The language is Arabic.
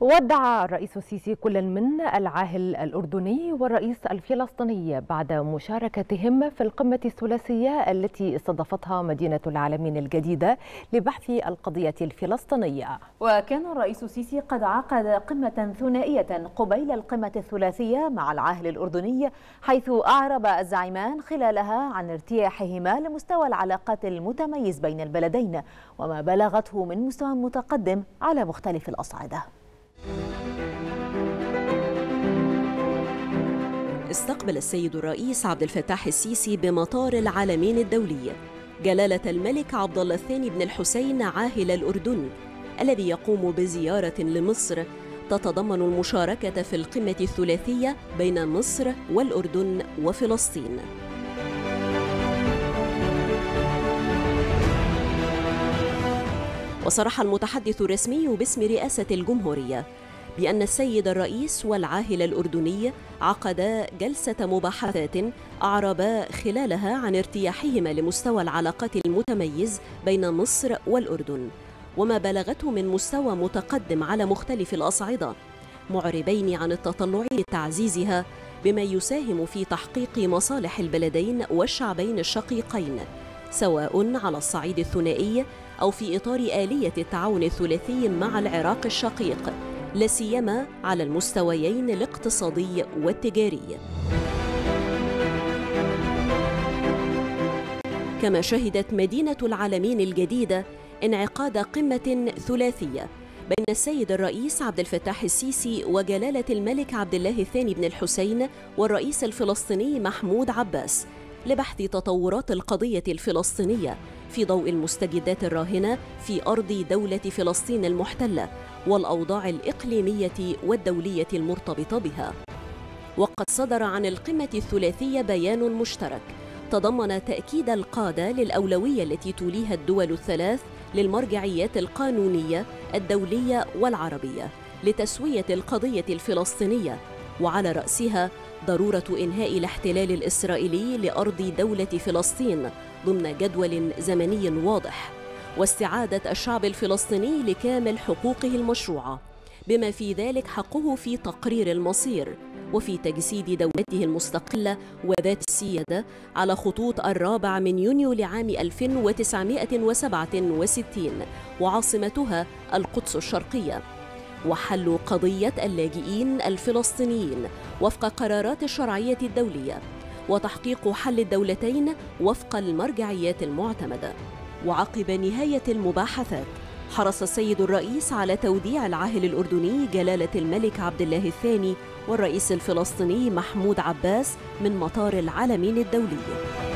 ودع الرئيس السيسي كل من العاهل الأردني والرئيس الفلسطيني بعد مشاركتهم في القمة الثلاثية التي استضافتها مدينة العالمين الجديدة لبحث القضية الفلسطينية. وكان الرئيس السيسي قد عقد قمة ثنائية قبيل القمة الثلاثية مع العاهل الأردني، حيث أعرب الزعيمان خلالها عن ارتياحهما لمستوى العلاقات المتميز بين البلدين وما بلغته من مستوى متقدم على مختلف الأصعدة. استقبل السيد الرئيس عبد الفتاح السيسي بمطار العالمين الدولي جلالة الملك عبد الله الثاني بن الحسين عاهل الأردن، الذي يقوم بزيارة لمصر تتضمن المشاركة في القمة الثلاثية بين مصر والأردن وفلسطين. وصرح المتحدث الرسمي باسم رئاسة الجمهورية بأن السيد الرئيس والعاهل الأردني عقدا جلسة مباحثات أعربا خلالها عن ارتياحهما لمستوى العلاقات المتميز بين مصر والأردن وما بلغته من مستوى متقدم على مختلف الأصعدة، معربين عن التطلع لتعزيزها بما يساهم في تحقيق مصالح البلدين والشعبين الشقيقين، سواء على الصعيد الثنائي أو في إطار آلية التعاون الثلاثي مع العراق الشقيق، لا سيما على المستويين الاقتصادي والتجاري. كما شهدت مدينة العالمين الجديدة انعقاد قمة ثلاثية بين السيد الرئيس عبد الفتاح السيسي وجلالة الملك عبد الله الثاني بن الحسين والرئيس الفلسطيني محمود عباس لبحث تطورات القضية الفلسطينية في ضوء المستجدات الراهنة في أرض دولة فلسطين المحتلة والأوضاع الإقليمية والدولية المرتبطة بها. وقد صدر عن القمة الثلاثية بيان مشترك تضمن تأكيد القادة للأولوية التي توليها الدول الثلاث للمرجعيات القانونية الدولية والعربية لتسوية القضية الفلسطينية، وعلى رأسها ضرورة إنهاء الاحتلال الإسرائيلي لأرض دولة فلسطين ضمن جدول زمني واضح، واستعادة الشعب الفلسطيني لكامل حقوقه المشروعة بما في ذلك حقه في تقرير المصير وفي تجسيد دولته المستقلة وذات السيادة على خطوط 4 يونيو لعام 1967 وعاصمتها القدس الشرقية، وحل قضية اللاجئين الفلسطينيين وفق قرارات الشرعية الدولية، وتحقيق حل الدولتين وفق المرجعيات المعتمدة. وعقب نهاية المباحثات حرص السيد الرئيس على توديع العاهل الأردني جلالة الملك عبد الله الثاني والرئيس الفلسطيني محمود عباس من مطار العالمين الدولي.